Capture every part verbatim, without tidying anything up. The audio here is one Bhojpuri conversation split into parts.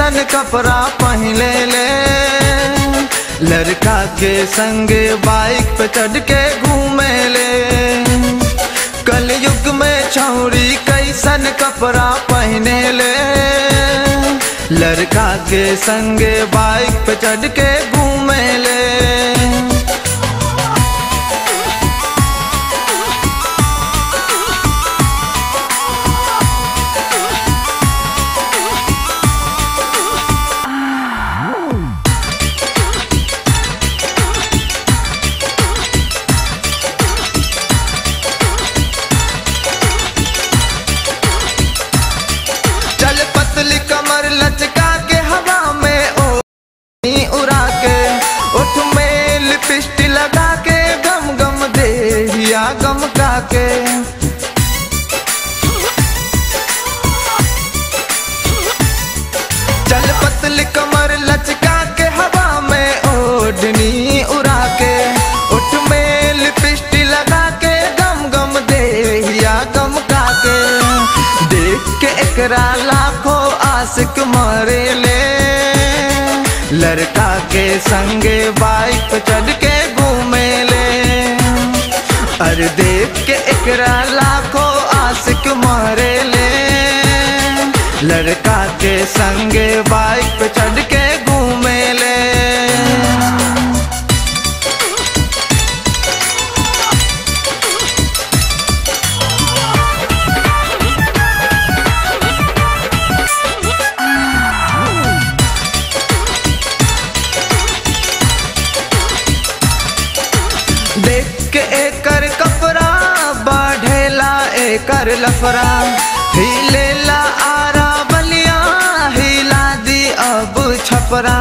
कैसन कपड़ा पहले ले, लड़का के संग बाइक पे चढ़ के घूमे ले। कलयुग में छौरी कैसन कपड़ा पहने ले, लड़का के संग बाइक पे चढ़ के घूमे ले। कमर लचका के हवा में ओढ़नी उड़ा के, ओठ में लिपस्टिक लगा के गम गम देहिया गम का के। चल पतली कमर लचका के हवा में ओढ़नी उड़ा के, ओठ में लिपस्टिक लगा के गम गम देहिया गम का के। देख के एकरा लाखों आशिक मरे ले, लड़का के संगे बाइक पे चढ़ के घूमे ले। अरे देख के एकरा लाखों आशिक मरे ले, लड़का के संगे बाइक पे चढ़ के घूमे ले। देख के एकर कपड़ा बढ़ेला एकर लफड़ा, हिलेला आरा बलिया हिला दी अब छपरा।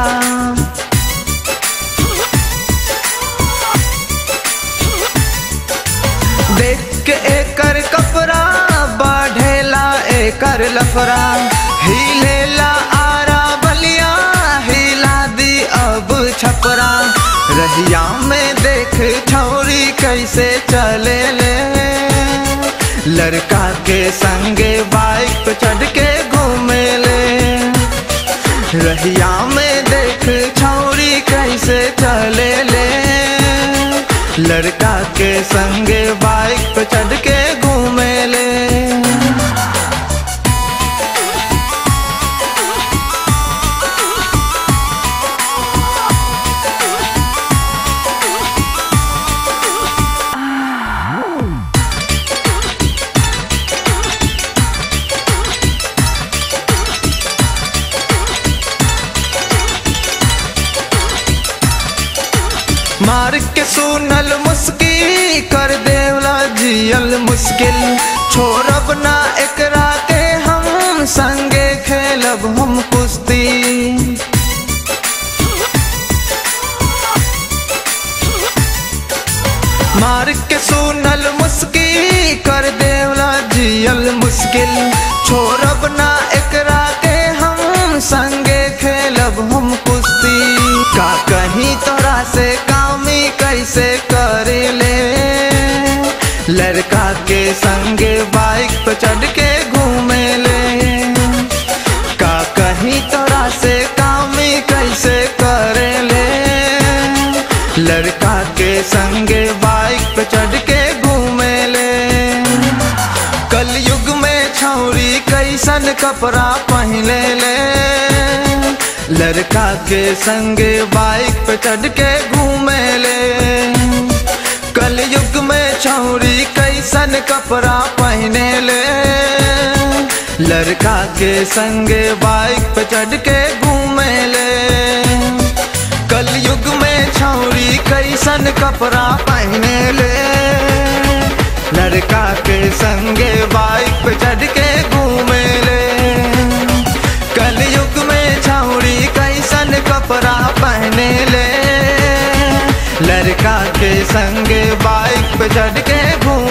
देख के एकर कपड़ा बढ़ेला एकर लफड़ा, हिलेला आरा बलिया हिला दी अब छपरा। रहिया में देख छौरी कैसे चले ले, लड़का के संगे बाइक पे चढ़ के घूमे ले। रहिया में देख छौरी कैसे चले ले, लड़का के संगे बाइक पे चढ़ के घूमे ले। मार के सुनल मुस्की कर देवला जियल मुश्किल, छोड़ब ना एकरा के हम संगे खेलब हम कुश्ती। मार के सुनल मुस्की कर देवला जियल मुश्किल, छोड़ब ना एकरा के हम संगे खेलब हम कुश्ती। का कहीं तोरा से कामी कैसे करे ले, लड़का के संगे बाइक पे चढ़ के घूमे ले। का कहीं तोरा से कामी कैसे करे ले, लड़का के संगे बाइक पे चढ़ के घूमे ले। कलयुग में छौरी कैसन कपड़ा पहने ले, लड़का के संगे बाइक पे चढ़ के घूमे ले। कलयुग में छौरी कैसन कपड़ा पहने ले, लड़का के संगे बाइक पे चढ़ के घूमे ले। कलयुग में छौरी कैसन कपड़ा पहने ले, लड़का के संगे बाइक पे चढ़ के घूमे ले। कलयुग में छौरी कैसन कपड़ा पहने ले, लड़का के संगे बाइक पे चढ़ के घूमे।